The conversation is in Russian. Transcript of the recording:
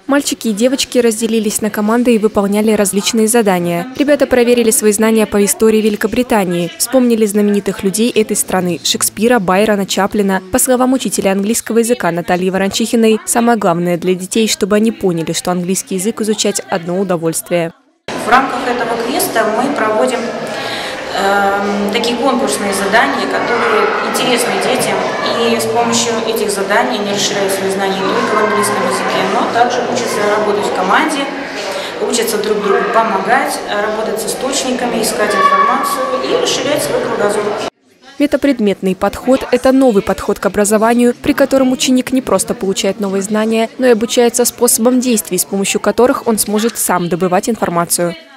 Мальчики и девочки разделились на команды и выполняли различные задания. Ребята проверили свои знания по истории Великобритании, вспомнили знаменитых людей этой страны – Шекспира, Байрона, Чаплина. По словам учителя английского языка Натальи Ворончихиной, самое главное для детей, чтобы они поняли, что английский язык изучать – одно удовольствие. В рамках этого квеста мы проводим такие конкурсные задания, которые интересны детям, и с помощью этих заданий они расширяют свои знания не только в английском языке, но также учатся работать в команде, учатся друг другу помогать, работать с источниками, искать информацию и расширять свой кругозор. Метапредметный подход – это новый подход к образованию, при котором ученик не просто получает новые знания, но и обучается способам действий, с помощью которых он сможет сам добывать информацию.